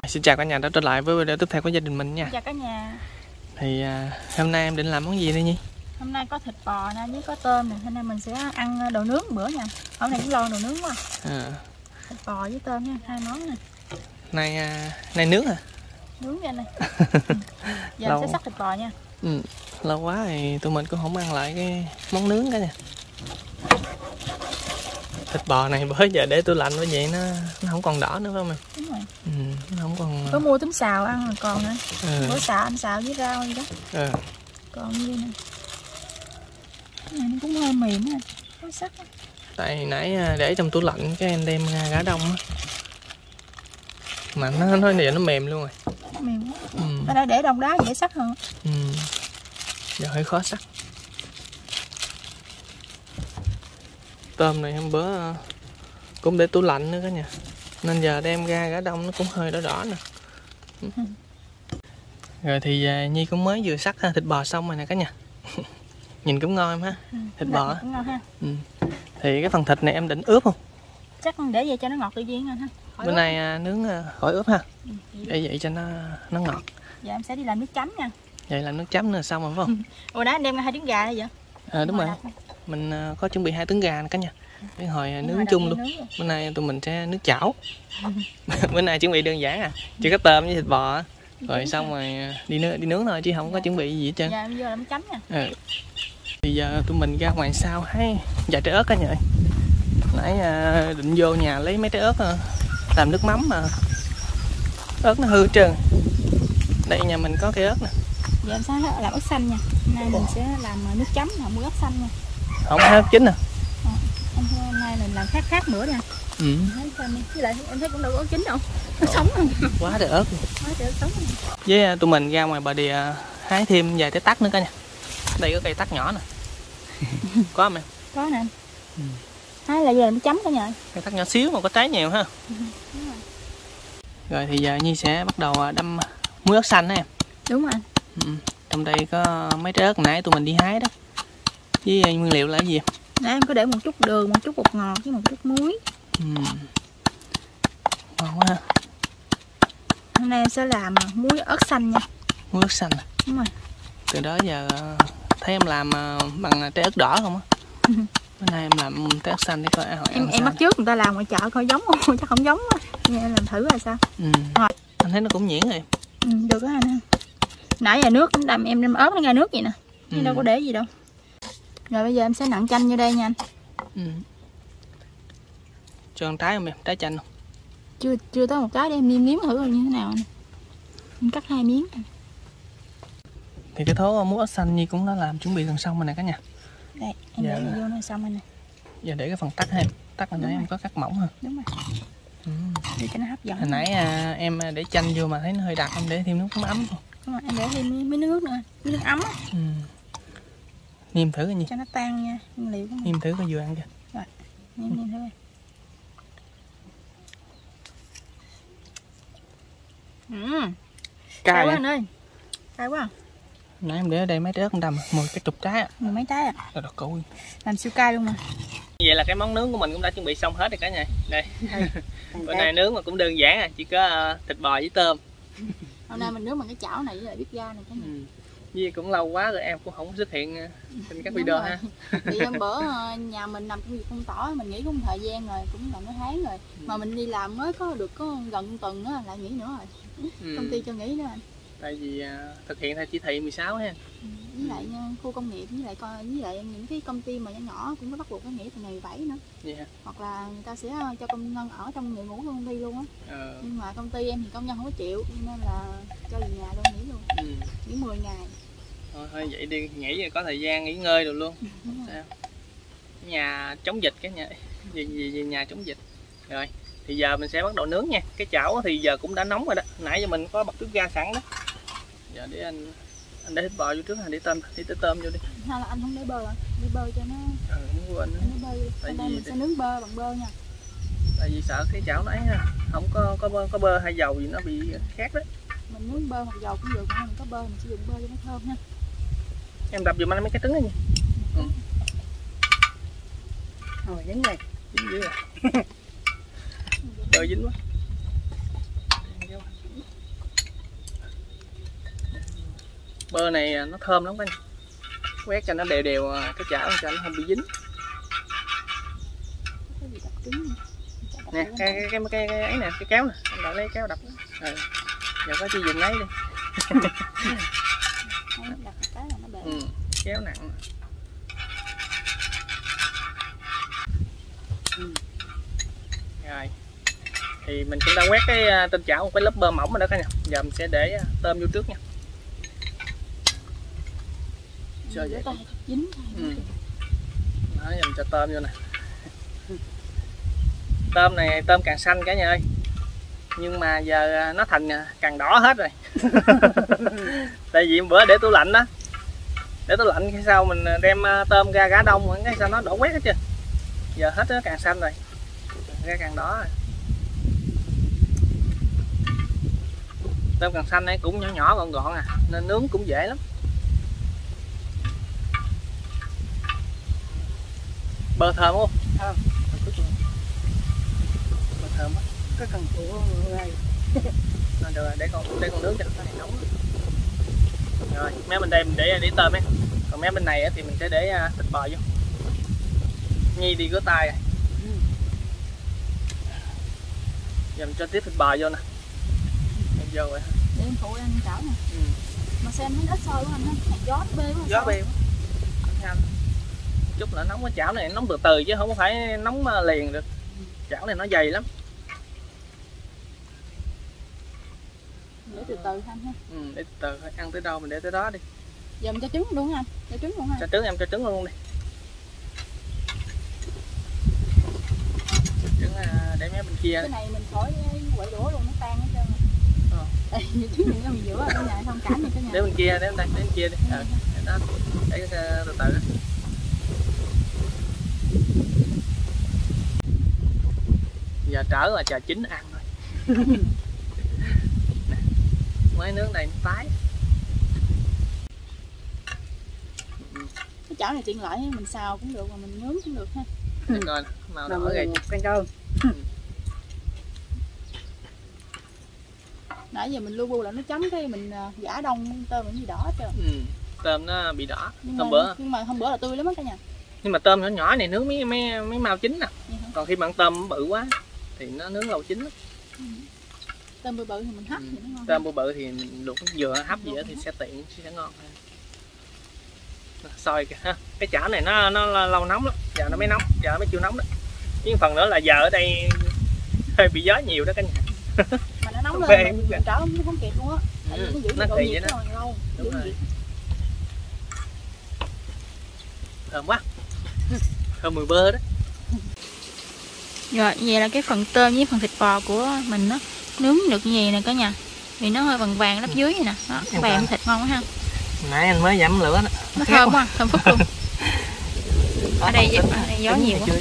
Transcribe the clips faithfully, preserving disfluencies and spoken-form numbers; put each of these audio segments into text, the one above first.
Xin chào cả nhà đã trở lại với video tiếp theo của gia đình mình nha. Chào cả nhà. Thì à, hôm nay em định làm món gì đây Nhi? Hôm nay có thịt bò nè với có tôm nè, hôm nay mình sẽ ăn đồ nướng bữa nha. Hôm nay cũng lo đồ nướng quá. À. Thịt bò với tôm nha, hai món nè. Nay à, nay nướng hả? Nướng ra này. Giờ mình sẽ xắt thịt bò nha. Ừ. Lâu quá thì tụi mình cũng không ăn lại cái món nướng cả nha. Thịt bò này bữa giờ để tủ lạnh bởi vậy nó nó không còn đỏ nữa phải không em? Đúng rồi. Ừ, nó không còn. Có mua tấm xào ăn rồi còn nữa. Ừ. Bữa xào ăn xào với rau gì đó. Ừ. Còn như nè. Cái này nó cũng hơi mềm nè, có sắc. Tại nãy để trong tủ lạnh cái em đem gà đông á. Mà nó nó giờ nó mềm luôn rồi. Nó mềm quá. Ừ. Ở đây để đông đá dễ sắc hơn. Ừ. Giờ hơi khó sắc. Tôm này hôm bữa cũng để tủ lạnh nữa cả nhà, nên giờ đem ra gã đông nó cũng hơi đỏ đỏ nè. Ừ. Rồi thì Nhi cũng mới vừa sắc thịt bò xong rồi nè cả nhà. Nhìn cũng ngon em ha. Ừ, thịt bò cũng ngon ha. Ừ. Thì cái phần thịt này em định ướp không? Chắc để vậy cho nó ngọt tự nhiên anh ha. Bữa nay à, nướng khỏi ướp ha. Ừ, để vậy cho nó nó ngọt. Giờ em sẽ đi làm nước chấm nha. Vậy làm nước chấm nữa xong rồi phải không? Ủa nãy anh đem hai trứng gà đây vậy? À, đúng rồi. Mình uh, có chuẩn bị hai trứng gà nè cả nhà. Cái hồi uh, nướng chung luôn. Nướng bữa nay tụi mình sẽ nước chảo. Bữa nay chuẩn bị đơn giản à, chỉ có tôm với thịt bò rồi xong rồi đi nướng đi nướng thôi chứ không có chuẩn bị gì hết trơn. Dạ, bây giờ làm chấm nha. Ừ. Thì giờ tụi mình ra ngoài sau hay vài trái ớt cả nhà. Nãy uh, định vô nhà lấy mấy trái ớt uh, làm nước mắm mà ớt nó hư hết trơn. Đây nhà mình có cây ớt nè. Giờ em sẽ làm ớt xanh nha. Hôm nay mình sẽ làm nước chấm là mua ớt xanh nha. Không có ớt chín nè. À, hôm nay mình làm khác khác bữa nè. Ừ. Với lại em thấy cũng đâu có ớt chín đâu. Nó sống không? Quá trời ớt. Quá trời ớt sống. Với tụi mình ra ngoài bờ đìa hái thêm vài trái tắc nữa cả nha. Đây có cây tắc nhỏ nè. Có không em? Có nè. Ừ. Hái là giờ làm chấm cả nhà. Cây tắc nhỏ xíu mà có trái nhiều ha. Ừ, đúng rồi. Rồi thì giờ Nhi sẽ bắt đầu đâm muối ớt xanh đó em. Đúng rồi. Ừ. Trong đây có mấy trái ớt nãy tụi mình đi hái đó. Với nguyên liệu là cái gì? Nãy em có để một chút đường, một chút bột ngọt với một chút muối. Ừ. Ngon quá ha. Hôm nay em sẽ làm muối ớt xanh nha. Muối ớt xanh. Đúng rồi. Từ đó giờ thấy em làm bằng trái ớt đỏ không á. Bữa nay em làm trái ớt xanh để coi hỏi em em bắt trước người ta làm ngoài chợ coi giống không, chắc không giống á. Nghe em làm thử là sao. Ừ. Rồi. Anh thấy nó cũng nhuyễn rồi. Ừ, được đó anh ha. Nãy giờ nước đâm em đem ớt nó ra nước vậy nè. Chứ ừ. đâu có để gì đâu. Rồi bây giờ em sẽ nặn chanh vô đây nha anh. Ừ. Cho con trái không em? Trái chanh không? Chưa chưa tới một trái để em nêm nếm thử coi như thế nào nè. Em cắt hai miếng. Thì cái thố muối ớt xanh Nhi cũng đã làm chuẩn bị gần xong rồi nè cả nhà. Đây, em giờ... để vô nó xong rồi nè. Giờ để cái phần tắc em. Tắc hồi nãy em có cắt mỏng hả? Đúng rồi. Ừ. Để cho nó hấp dẫn. Hồi nãy à, em để chanh vô mà thấy nó hơi đặc, em để thêm nước ấm thôi. Đúng rồi, em để thêm mấy nước nữa, mấy nước ấm á. Ừ. Nêm thử cái gì? Cho nó tan nha, nguyên liệu của mình. Nêm thử coi vừa ăn chưa? Rồi, nêm nêm thử coi. Ừ. Cay quá anh ơi. Cay quá. Nãy em để ở đây mấy trái ớt đầm, mười cái chục trái á. Mười mấy trái à? Rồi đọt cùi. Làm siêu cay luôn mà. Vậy là cái món nướng của mình cũng đã chuẩn bị xong hết rồi cả nhà. Đây. Bữa nay nướng mà cũng đơn giản à, chỉ có uh, thịt bò với tôm. Hôm nay mình nướng bằng cái chảo này với lại bếp ga này cả nhà. Ừ. Vì cũng lâu quá rồi em cũng không xuất hiện trên các video ha. Thì hôm bữa nhà mình làm công việc không tỏ, mình nghỉ cũng thời gian rồi, cũng gần mấy tháng rồi. Ừ. Mà mình đi làm mới có được có gần tuần nữa lại nghỉ nữa rồi. Ừ. Công ty cho nghỉ nữa anh. Tại vì uh, thực hiện theo chỉ thị mười sáu ha. Ừ. Với lại uh, khu công nghiệp với lại coi với lại những cái công ty mà nhỏ nhỏ cũng có bắt buộc phải nghỉ từ ngày bảy nữa. Yeah. Hoặc là người ta sẽ cho công nhân ở trong ngày ngủ của công ty luôn á. Ừ. Nhưng mà công ty em thì công nhân không có chịu nên là cho về nhà luôn nghỉ luôn. Ừ. Nghỉ mười ngày. Thôi, thôi vậy đi, nghỉ rồi có thời gian nghỉ ngơi được luôn. Ừ, sao? Nhà chống dịch cái nhà gì gì gì nhà chống dịch. Rồi, thì giờ mình sẽ bắt đầu nướng nha. Cái chảo thì giờ cũng đã nóng rồi đó. Nãy giờ mình có bật bếp ga sẵn đó. Giờ để anh anh để thịt bò vô trước hay để tôm, để tới tôm vô đi. Hay là anh không để bơ à? Để bơ cho nó. Ừ, không quên. Anh để bơ đi. Tại vì mình sẽ nướng bơ bằng bơ nha. Tại vì sợ cái chảo nãy ha, không có có bơ, có bơ hay dầu gì nó bị khác đấy. Mình nướng bơ hoặc dầu cũng được, nhưng mình có bơ mình sử dụng bơ cho nó thơm ha. Em đập giùm anh mấy cái trứng đó nha. Ừ. Rồi dính này, dính dữ rồi. Bơ dính quá. Bơ này nó thơm lắm anh, quét cho nó đều đều cái chảo cho nó không bị dính. Nè cái cái cái cái, cái ấy nè, cái kéo nè, anh đợi lấy kéo đập. Ừ. Giờ có chi dùng lấy đi. Ừ, kéo nặng. Ừ. Rồi thì mình cũng đã quét cái trên chảo một cái lớp bơ mỏng rồi đó cả nhà. Giờ mình sẽ để tôm vô trước nha. Cho vậy. Ừ. Đó, giờ mình cho tôm vô nè. Tôm này tôm càng xanh cả nhà ơi, nhưng mà giờ nó thành càng đỏ hết rồi. Tại vì bữa để tủ lạnh đó, để tủ lạnh cái sau mình đem tôm ra gá đông cái sao nó đổ quét hết chưa. Giờ hết nó càng xanh rồi, ra càng đỏ rồi. Tôm càng xanh ấy cũng nhỏ nhỏ gọn gọn à, nên nướng cũng dễ lắm. Bơ thơm không? Thơm. Bơ thơm á. Cái cần của này. Rồi được rồi, để con để con nướng cho nó nóng. Rồi, mé bên đây mình để để tôm ấy. Còn mé bên này thì mình sẽ để thịt bò vô. Nhi đi rửa tay rồi. Giờ mình cho tiếp thịt bò vô nè. Em vô rồi. Để em phụ ăn chảo nè. Ừ. Mà xem thấy ít sôi quá anh ha. Gió nó bê quá. Gió bê quá. Chút nữa nóng cái chảo này nóng từ từ chứ không phải nóng liền được. Chảo này nó dày lắm. Để từ từ anh ha. Ừ, để từ từ ăn tới đâu mình để tới đó đi. Giờ mình cho trứng luôn anh. Cho trứng luôn ha. Cho trứng em cho trứng luôn đi. Trứng để mấy bên kia. Cái này mình khỏi quậy đũa luôn nó tan hết trơn. Ờ. Đây trứng này nó bị giữa ở bên nhà không cản gì cả nhà. Để bên kia, để bên đây, để bên kia đi. Ừ. Đó. Để từ từ. Giờ trở là chờ chín ăn thôi. Mới nướng đây nó tái. Cái chảo này tiện lợi mình xào cũng được mà mình nướng cũng được ha. Để coi màu đỏ rồi canh cơm. Nãy giờ mình lu bu là nó chấm cái mình giả đông tôm nó gì đỏ hết trơn. Ừ. Tôm nó bị đỏ. Nhưng hôm mà, bữa nhưng mà hôm bữa là tươi lắm á cả nhà. Nhưng mà tôm nhỏ nhỏ này nướng mấy mấy mấy màu chín nè. Còn khi mà ăn tôm bự quá thì nó nướng lâu chín lắm. Ừ. Tôm bự bự thì mình hấp ừ. thì nó ngon. Tôm bự bự thì mình luộc vừa hấp gì đó thì sẽ tiện, sẽ ngon hơn. Sôi kìa ha. Cái chảo này nó nó lâu nóng lắm, giờ nó mới nóng, giờ nó mới chịu nóng đó. Với phần nữa là giờ ở đây hơi bị gió nhiều đó cả nhà. Mà nó nóng lên mình, mình trở không, không kịp luôn á. Tại ừ, vì nó giữ nó độ kỳ nhiệt vậy đó. Lâu. Đúng rồi. Thơm quá. Thơm mùi bơ đó. Rồi vậy là cái phần tôm với phần thịt bò của mình nó nướng được như vậy nè cả nhà. Thì nó hơi vàng vàng lớp dưới này nè. Đó, vàng thịt ngon quá ha. Nãy anh mới giảm lửa đó. Nó thơm quá, thơm phức luôn. Ở đây, ở đây gió nhiều quá.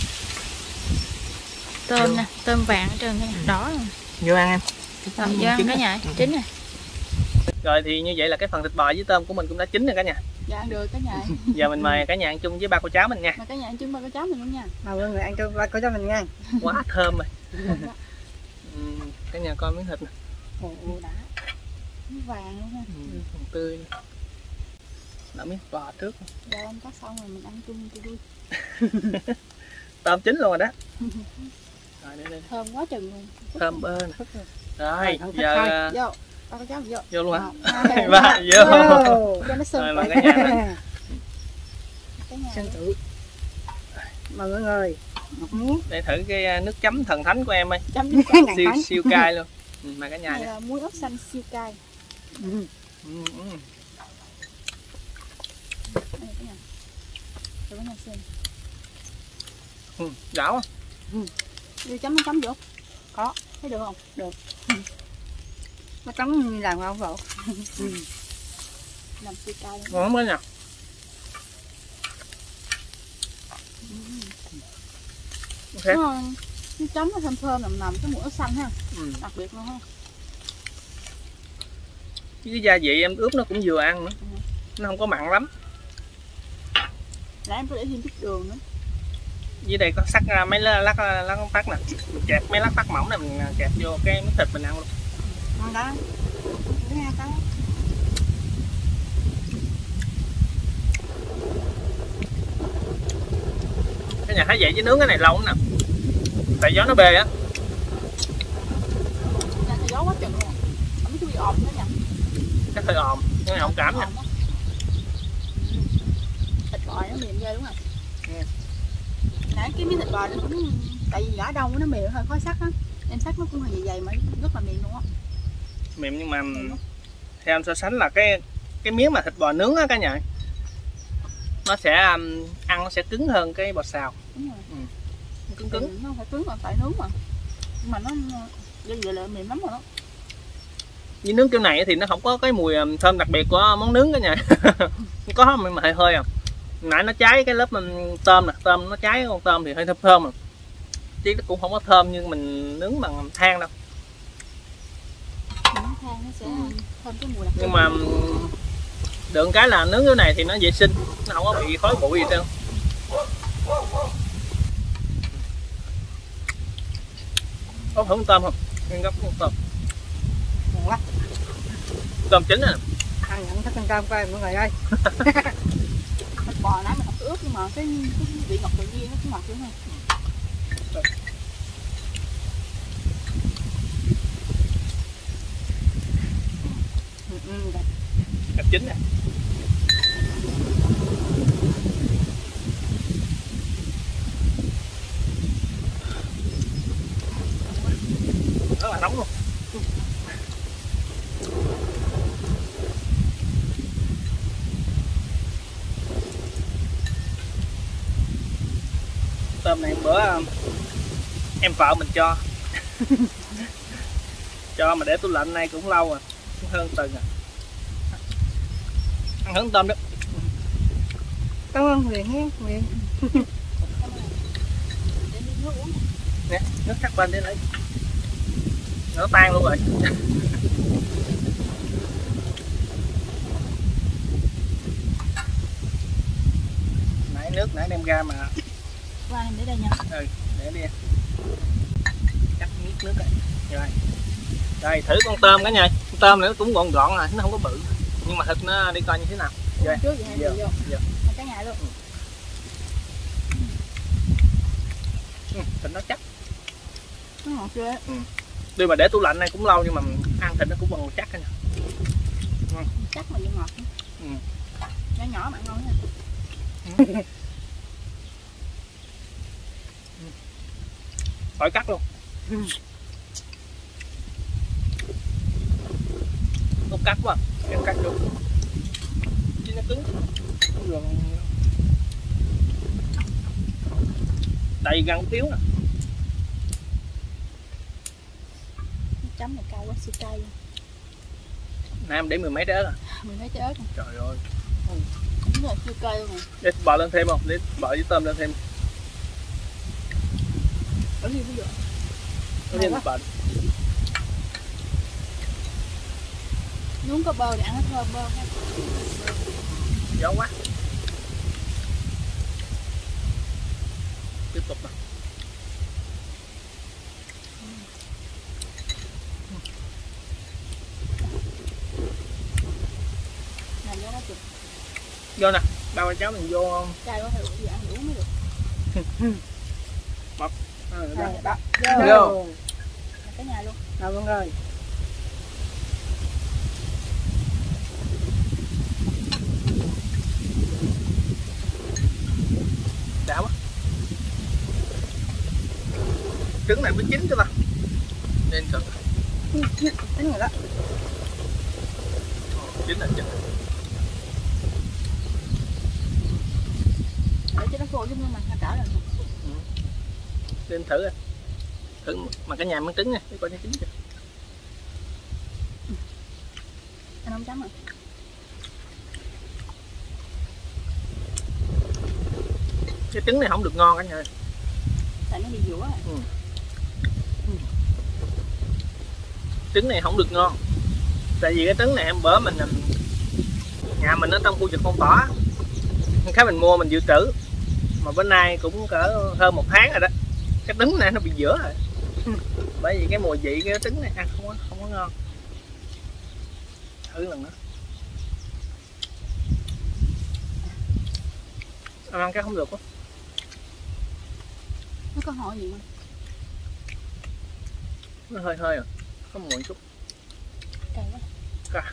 Tôm nè, tôm vàng ở trên cái đỏ rồi. Vô ăn em. Rồi, vô ăn cả nhà, chín nè. Rồi thì như vậy là cái phần thịt bò với tôm của mình cũng đã chín rồi cả nhà. Dạ ăn được cả nhà. Giờ mình mời cả nhà ăn chung với ba cô cháu mình nha. Mời cả nhà ăn chung ba cô cháu mình luôn nha. Mời mọi người ăn chung ba cô cháu mình nha. Quá thơm rồi. Ừ, cả nhà coi miếng thịt nè. Ồ, đã. Nó vàng luôn ha. Ừ, còn tươi. Đỡ miếng bò trước. Giờ ăn cắt xong rồi mình ăn chung cho vui. Tôm chín luôn rồi đó. Rồi, đây, đây. Thơm quá chừng luôn. Thơm bơ nè. Rồi, rồi giờ vô. Ba cô cháu vô. Vô luôn hả? Ba vô. Cho nó sưng. Rồi mời cả nhà. Sưng tự. Mời mọi người. Một miếng. Để thử cái nước chấm thần thánh của em ơi. Chấm siêu siêu cay luôn. Ừ, mời cả nhà này nè. là muối ớt xanh siêu cay. Ừ. Ừ, ừ. Đây cả nhà. Rồi cả nhà xem. Ừ, đảo không? Ừ. Đi chấm chấm vô. Có, thấy được không? Được. Ừ. Nó chấm làm không vợ? Ừ. Làm siêu cay. Ngon lắm đó nha. Okay. Nó, nó chấm nó thơm thơm nồng nồng cái mùi ớt xanh ha. Ừ. Đặc biệt luôn ha. Cái gia vị em ướp nó cũng vừa ăn nữa. Ừ. Nó không có mặn lắm. Nãy em có để thêm chút đường nữa. Dưới đây có sắc ra mấy lát lát lát phát nè, mình kẹp mấy lát phát mỏng này mình kẹp vô cái miếng thịt mình ăn luôn. Ngon đó. Cái nhà thấy vậy chứ nướng cái này lâu lắm nè, tại gió nó bê á. Gió quá chừng luôn, không biết bị ồn nữa nha. Chắc hơi ồn, cái này không cảm nha. Thịt bò nó mềm ghê đúng không? Ừ. Nãy cái miếng thịt bò nó cũng tại vì gã đông nó mềm hơi khó sắc á, em sắc nó cũng hơi dày dày mà rất là mềm luôn á. Mềm nhưng mà theo em so sánh là cái cái miếng mà thịt bò nướng á cả nhà, nó sẽ um, ăn nó sẽ cứng hơn cái bò xào. Đúng rồi. Ừ. Cứng cứng. Ừ, nó phải cứng mà tại nướng mà. Nhưng mà nó vậy vậy là mềm lắm rồi đó. Với nướng kiểu này thì nó không có cái mùi thơm đặc biệt của món nướng cả nhà. Có mà hơi hơi à. Nãy nó cháy cái lớp tôm nè, tôm nó cháy con tôm thì hơi thơm thơm mà. Chứ nó cũng không có thơm như mình nướng bằng than đâu. Nướng than nó sẽ thơm cái mùi đặc biệt. Nhưng mà được cái là nướng cái này thì nó vệ sinh, nó không có bị khói bụi gì trơn. Có thử con tôm không? Nguyên gấp con tôm. Ngon quá. Tôm chín nè. Ăn nhận thức con tôm coi mọi người ơi. Thịt bò nãy mình không có ướp nhưng mà cái, cái vị ngọt tự nhiên nó cũng ngọt đúng không? Ừ, ừ. Cặp chín nè. Rất là nóng luôn. Tôm này bữa em vợ mình cho. Cho mà để tủ lạnh nay cũng lâu rồi, cũng hơn tuần rồi. Ăn hứng tôm đó. Cảm ơn Huyền nhé, Huyền. Nè, nước cắt bên để lấy. Nó tan luôn rồi. Nãy nước nãy đem ra mà. Qua em để đây nha. Ừ, để đi. Cắt miếng nước đây. Rồi. Đây thử con tôm cả nhà. Con tôm này nó cũng gọn gọn à, nó không có bự. Nhưng mà thịt nó đi coi như thế nào. Rồi. Trước vậy hay giờ, vô. giờ. Cả nhà luôn. Ừ, thịt nó chắc. Nó ngọt ghê. Ừ. Tuy mà để tủ lạnh này cũng lâu nhưng mà ăn thịt nó cũng còn chắc cả nhà. Ừ. Chắc mà vẫn ngọt. Ừ. Nhỏ nhỏ mà ăn ngon nha. Ừ. Khỏi cắt luôn. Ừ. Không cắt quá, em cắt được. Chứ nó cứng. Rồi. Đầy găng tiếu nè. Chấm này cay quá, siêu cay luôn. Nãy em để mười mấy trái ớt à? Mười mấy trái ớt rồi. Trời ơi. Ừ. Đúng rồi, siêu cay luôn rồi. Để bò lên thêm không? Để bò với tôm lên thêm. Ở gì bây giờ? Có thêm bò. Nướng có bơ để ăn nó thơm bơ ha. Gió quá. Tiếp tục nè. Nè vô nó chụp. Vô nè, bao cái cháo mình vô không? Cay quá, phải gì ăn đủ mới được. Bọc. À, Đây, đó. Vô. Vô. Cả nhà luôn. Nào mọi người. Đã quá. Trứng này mới chín chứ ta. Nên thử. Tính rồi đó. Chín là chín. Để cho nó khô chứ mà nó trở lại. Ừ. Nên thử à. Thử mà cả nhà miếng trứng nha, để coi nó chín chưa. Anh không chấm à? Cái trứng này không được ngon cả nhà. Tại nó bị dũa à. Ừ. Ừ. Trứng này không được ngon. Tại vì cái trứng này em bữa mình nhà mình ở trong khu vực phong tỏa, cái mình mua mình dự trữ mà bữa nay cũng cỡ hơn một tháng rồi đó, cái trứng này nó bị dữa rồi. Bởi vì cái mùi vị cái trứng này ăn không có không có ngon. Thử lần nữa. Em ăn cái không được quá. Nó có hồi gì không? Nó hơi hơi à, có mùi chút. Cay quá. Cay.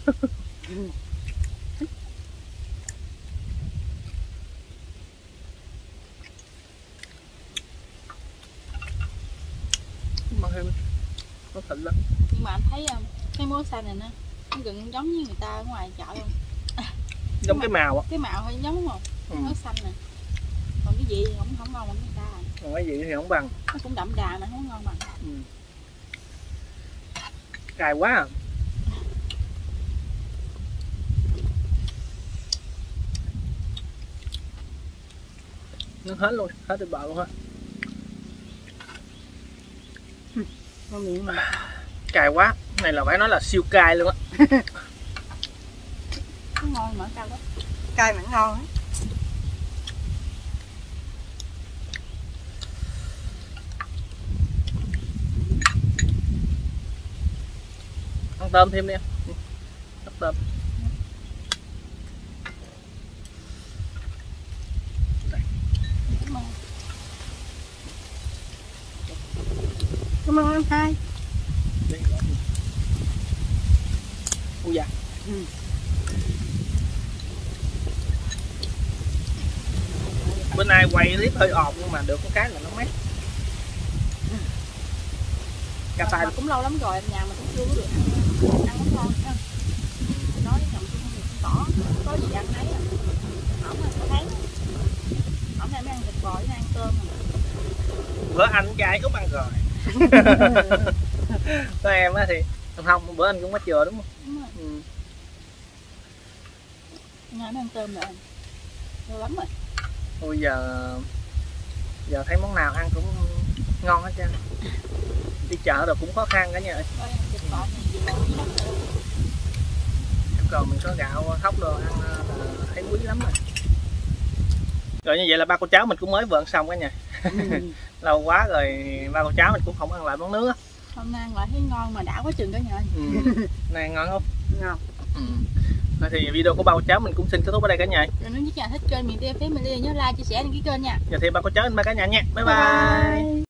Mà hơi nó thịt lắm. Nhưng mà anh thấy cái muối xanh này nó nó gần giống như người ta ở ngoài chợ luôn. Giống cái màu á. Cái màu hơi giống đúng không? Ừ. Muối xanh nè. Còn cái gì thì không không ngon bằng người ta. Còn cái gì thì không bằng. Nó cũng đậm đà mà không ngon bằng. Ừ. Cay quá à. Nó hết luôn, hết thịt bò luôn ha. Ngon miệng mà. Cay quá, này là phải nói là siêu cay luôn á. Nó ngon mà cay quá. Cay mà ngon á. Ăn tôm thêm đi em. Ăn tôm. Cảm ơn anh hai. Ui da. Ừ. Bữa nay quay clip hơi ồn nhưng mà được một cái là nó mát. Cà Mà cũng lâu lắm rồi, nhà mình cũng chưa có được ăn, ăn cũng ngon ha. Nói với chồng tôi không được tỏ, có gì ăn thấy à. Hổng là thấy. Hổng nay mới ăn thịt bò với ăn cơm à. Bữa anh trai cũng ăn rồi. Có em á thì không, bữa anh cũng có chừa đúng không? Đúng rồi. Ừ. Nay mới ăn cơm rồi. Lâu lắm rồi. Ôi giờ giờ thấy món nào ăn cũng ngon hết trơn. Đi chợ rồi cũng khó khăn cả nhà ơi. Thịt bò này gì mà quý lắm rồi. Còn mình có gạo thóc đồ ăn thấy quý lắm rồi. Rồi như vậy là ba cô cháu mình cũng mới vừa ăn xong cả nhà. Ừ. Lâu quá rồi ba cô cháu mình cũng không ăn lại món nướng á. Hôm nay ăn lại thấy ngon mà đã quá chừng cả nhà ơi. Ừ. Này ngon không? Ngon. Ừ. Rồi thì video của ba cô cháu mình cũng xin kết thúc ở đây cả nhà. Rồi nếu như các nhà thích kênh Miền Tây Family nhớ like, chia sẻ đăng ký kênh nha. Giờ thì ba cô cháu mình ba cả nhà nha. Bye bye, bye, bye.